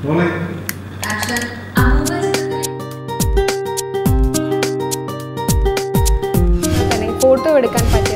Action. Photo എടുക്കാൻ പറ്റിയ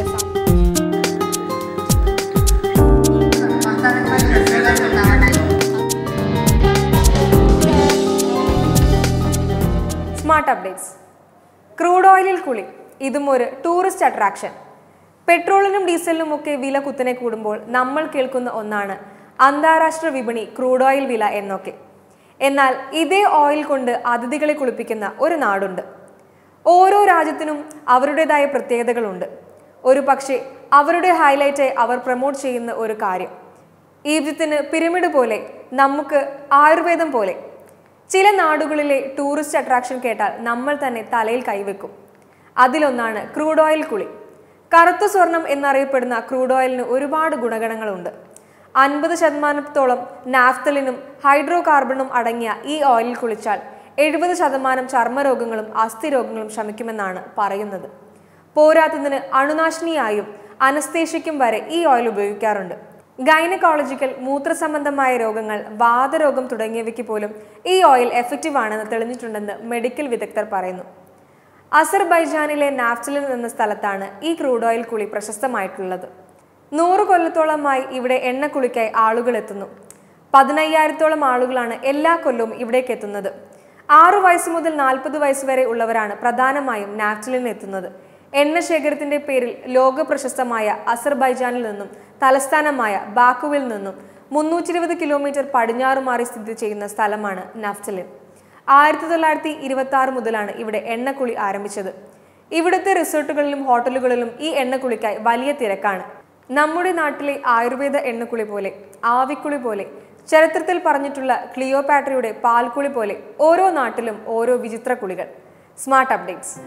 smart updates. Crude ഓയിലിൽ കുളി, ഇതും ഒരു ടൂറിസ്റ്റ് അട്രാക്ഷൻ. പെട്രോളിനും ഡീസലിനും ഒക്കെ വില കുത്തനെ കൂടുമ്പോൾ നമ്മൾ കേൾക്കുന്ന ഒന്നാണ് അന്താരാഷ്ട്ര വിപണി ക്രൂഡ് ഓയിൽ വില എന്നൊക്കെ. എന്നാൽ ഇതേ ഓയിൽ കൊണ്ട് അതിഥികളെ കുളിപ്പിക്കുന്ന ഒരു നാടുണ്ട്. ഓരോ രാജ്യത്തിനും അവരുടേതായ പ്രത്യേകതകളുണ്ട്. ഒരു പക്ഷേ അവരുടെ ഹൈലൈറ്റായി അവർ പ്രൊമോട്ട് ചെയ്യുന്ന ഒരു കാര്യം. ഈജിപ്തിന് പിരമിഡ് പോലെ, നമുക്ക് ആയുർവേദം പോലെ. ചില നാടുകളിലെ ടൂറിസ്റ്റ് അട്രാക്ഷൻ കേട്ടാൽ നമ്മൾ തന്നെ തലയിൽ കൈവെക്കും. അതിലൊന്നാണ് ക്രൂഡ് ഓയിൽ കുളി. കറുത്ത സ്വർണം എന്നറിയപ്പെടുന്ന ക്രൂഡ് ഓയിലിന് ഒരുപാട് ഗുണഗണങ്ങളുണ്ട്. 50% നാഫ്തലിനും ഹൈഡ്രോ കാർബണും അടങ്ങിയ ഈ ഓയിലിൽ കുളിച്ചാൽ 70% ചർമ്മരോഗങ്ങളും അസ്ഥിരോഗങ്ങളും ശമിക്കുമെന്നാണ് പറയുന്നത്. പോരാത്തതിന് അണുനാശിനിയായും അനസ്തേഷ്യയ്ക്കും വരെ ഈ ഓയിൽ ഉപയോഗിക്കാറുണ്ട്. ഗൈനക്കോളജിക്കൽ, മൂത്രസംബന്ധമായ രോഗങ്ങൾ, വാതരോഗം തുടങ്ങിയവയ്ക്ക് പോലും ഈ ഓയിൽ എഫക്റ്റീവ് ആണെന്ന് തെളിഞ്ഞിട്ടുണ്ടെന്ന് മെഡിക്കൽ വിദഗ്ധർ പറയുന്നു. അസർബൈജാനിലെ നാഫ്തലിൻ എന്ന സ്ഥലത്താണ് ഈ ക്രൂഡ് ഓയിൽ കുളി പ്രശസ്തമായിട്ടുള്ളത്. 100 കൊല്ലത്തോളമായി ഇവിടെ എണ്ണക്കുളിക്കായി ആളുകൾ എത്തുന്നു. 15,000-ഓളം ആളുകളാണ് എല്ലാ കൊല്ലവും ഇവിടേക്ക് എത്തുന്നത്. 6 വയസ്സ് മുതൽ 40 വയസ്സ് വരെ ഉള്ളവരാണ് പ്രധാനമായും നാഫ്തലിന് എത്തുന്നത്. എണ്ണ ശേഖരത്തിന്റെ പേരിൽ ലോക പ്രശസ്തമായ അസർബൈജാനിൽ നിന്നും തലസ്ഥാനമായ ബാക്കുവിൽ നിന്നും 320 കിലോമീറ്റർ പടിഞ്ഞാറ് മാറി സ്ഥിതി ചെയ്യുന്ന സ്ഥലമാണ് നാഫ്തലിൻ. 1926 മുതലാണ് ഇവിടെ എണ്ണക്കുളി ആരംഭിച്ചത്. ഇവിടുത്തെ റിസോർട്ടുകളിലും ഹോട്ടലുകളിലും ഈ എണ്ണക്കുളിക്കായി വലിയ തിരക്കാണ്. നമ്മുടെ നാട്ടിലെ ആയുർവേദ എണ്ണക്കുളി പോലെ, ആവിക്കുളി പോലെ, ചരിത്രത്തിൽ പറഞ്ഞിട്ടുള്ള ക്ലിയോപാട്രയുടെ പാൽക്കുളി പോലെ ഓരോ നാട്ടിലും ഓരോ വിചിത്ര കുളികൾ. Smart updates.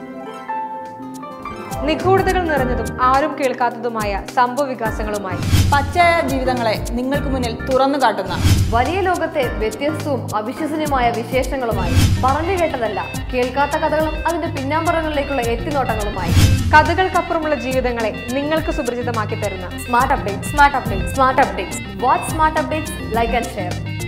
നിഗൂഢതകൾ നിറഞ്ഞതും ആരും കേൾക്കാത്തതുമായ സംഭവ വികാസങ്ങളുമായി പച്ചയായ ജീവിതങ്ങളെ നിങ്ങൾക്ക് മുന്നിൽ തുറന്നു കാട്ടുന്ന വലിയ ലോകത്തെ വ്യത്യസ്തവും അവിശ്വസനീയമായ വിശേഷങ്ങളുമായി പറഞ്ഞു കേട്ടതല്ല, കേൾക്കാത്ത കഥകളും അതിന്റെ പിന്നാമ്പുറങ്ങളിലേക്കുള്ള എത്തിനോട്ടങ്ങളുമായി കഥകൾക്കപ്പുറമുള്ള ജീവിതങ്ങളെ നിങ്ങൾക്ക് സുപരിചിതമാക്കി തരുന്ന smart updates. Watch smart updates, like and share.